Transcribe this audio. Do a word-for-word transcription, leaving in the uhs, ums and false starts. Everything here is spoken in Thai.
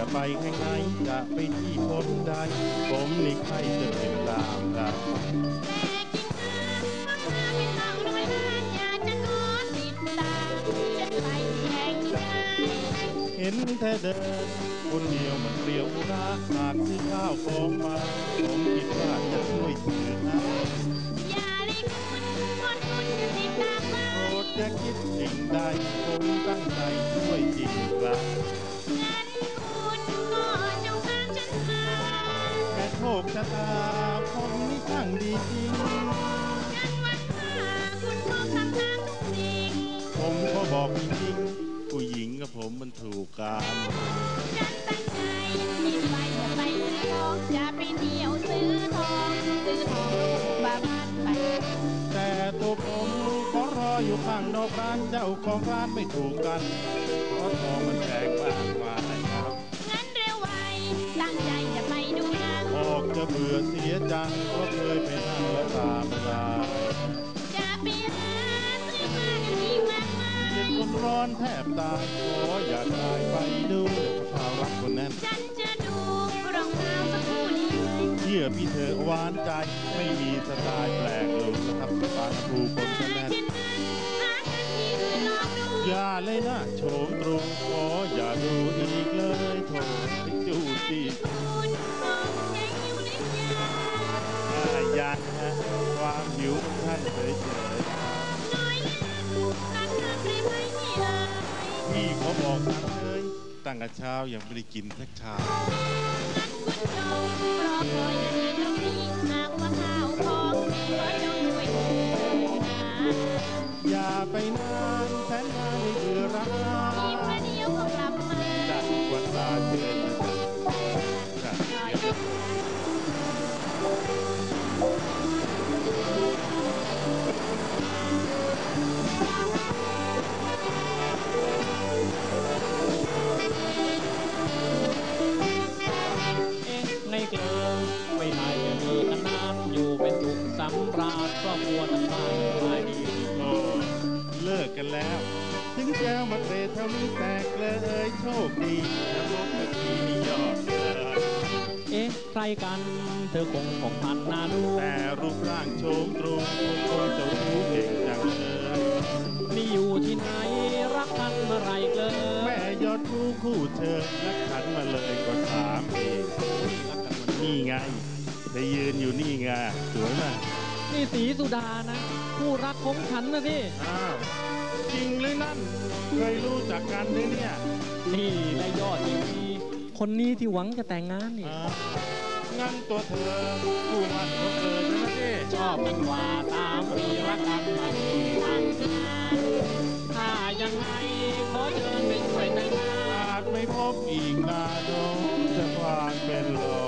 ไปแห่งไหนจะไปที่คนใดผมนี่ใครจะติดตามกันเห็นแท้เดินคนเดียวมันเปลี่ยวรักหากซื้อข้าวของมาผมคิดว่าจะช่วยถือให้อย่าเลยคุณคนคุณจะติดตามมาโปรดอย่าคิดสิ่งใดผมตั้งใจช่วยจริงครับงั้นคุณก็จงตามฉันมาแค่โชคชะตาผมนี่ช่างดีจริงงั้นวันหน้าคุณก็ทำตามทุกสิ่งผมก็บอกจริงผู้หญิงกับผมมันถูกกันฉันตั้งใจคิดไปจะไปซื้อทองจะไปเที่ยวซื้อทองซื้อทองลูกบาบานไปแต่ตัวผมก็รออยู่ข้างนอกร้านเจ้าของร้านไม่ถูกกันเพราะทองมันแพงมากมายครับงั้นเร็วไวตั้งใจจะไปดูหนังออกจะเบื่อเสียจังเพราะเคยไปนั่งแล้วตาไม่ได้จะไปหาซื้อมากันอีกมากมายเป็นคนร้อนแทบตายขออยากได้ไปดูเท้ารักคนนั้นฉันจะดูรองเท้าสักคู่นี้เชื่อพี่เธอหวานใจไม่มีสไตล์แปลกเลยนะครับบางครูคนนั้นอย่าเลยนะโฉมตรงขออย่าดูอีกเลยโถไปจูดจีคุณมองยังอยู่ในยายันฮะความหิวของท่านเฉยๆน้อยนักนักได้ไหมนี่เอ่ยพี่เขาบอกท่านเลยตั้งแต่เช้ายังไม่ได้กินสักชามงั้นคุณจงรอคอยอยู่ที่ตรงนี้หากว่าข้าวของมีก็จงช่วยดูนะอย่าไปนานแสนนานไม่เบื่อรักอีกประเดี๋ยวก็กลับมาจัดวันตาเชื่อจัดเดี๋ยวในเกลือไม่ได้จะเจอกันนานอยู่เป็นสุขสำราญก็มัวตั้งบ้านสบายดีโอ้เลิกกันแล้วถึงแก้วมาเตะเท่านี้แตกเลยโชคดีจะพบกับทีนี่ยอดเลยเอ๊ะใครกันเธอคงของพันนาดูแต่รูปร่างโฉมตรงคงจะรู้เก่งจังเลยนี่อยู่ที่ไหนรักกันเมื่อไรเกลอแม่ยอดรู้คู่เธอรักขันมาเลยกว่าสามปีรักกันมันนี่ไงได้ยืนอยู่นี่ไงสวยมากนี่สีสุดานะผู้รักของฉันนะสิอ้าวจริงเลยนั่นเคยรู้จักกันเลยเนี่ยนี่และยอดดีคนนี้ที่หวังจะแต่งงานนี่งั้นตัวเธอผู้มันของเธอนะสิชอบกันว่าตามปีรักกันมาที่ตั้งนานถ้ายังไงขอเชิญไปช่วยแต่งงานอาจไม่พบอีกนานจะผ่านเป็นลม